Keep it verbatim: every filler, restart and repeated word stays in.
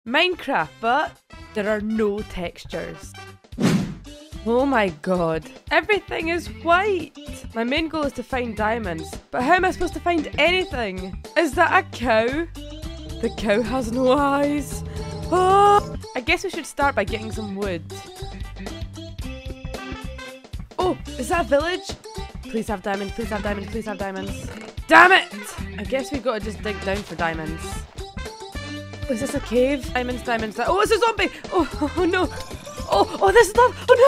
Minecraft, but there are no textures. Oh my god. Everything is white. My main goal is to find diamonds, but how am I supposed to find anything? Is that a cow? The cow has no eyes. Oh, I guess we should start by getting some wood. Oh, is that a village? Please have diamonds, please have diamonds, please have diamonds. Damn it! I guess we've got to just dig down for diamonds. Oh, is this a cave? Diamonds, diamonds, di- oh, it's a zombie! Oh, oh, oh no! Oh, oh, this is love! Oh no!